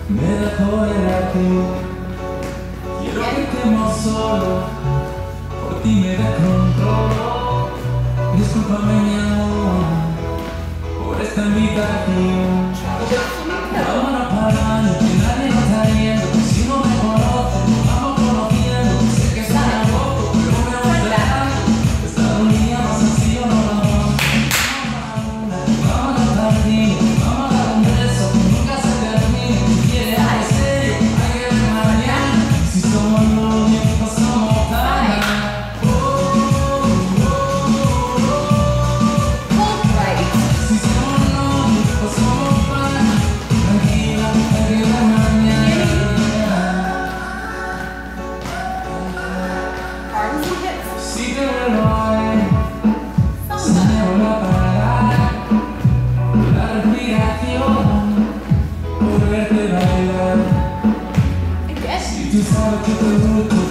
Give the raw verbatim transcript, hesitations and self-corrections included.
Me da cólera tú. Quiero que estemos solos, por ti me descontrolo. Discúlpame mi amor por esta invitación. Vámonos parando, que nadie nos está viendo. Si no me conoces, nos vamos conociendo. Sé que sale a poco, pero me voy dando. Esta unidad más sencillo no la vamos. Vámonos tarde, vamos a dar un beso que nunca se termine. Si quieres algo serio, hay que ver mañana. Si somos novios, no somos panas. Oh, oh, oh, oh. Si somos novios, no somos panas. Tranquila, hay que ver mañana. Si te vuelvo a ver, se me vuelve a parar la respiración por verte bailar. Si tú sabes que te gusto.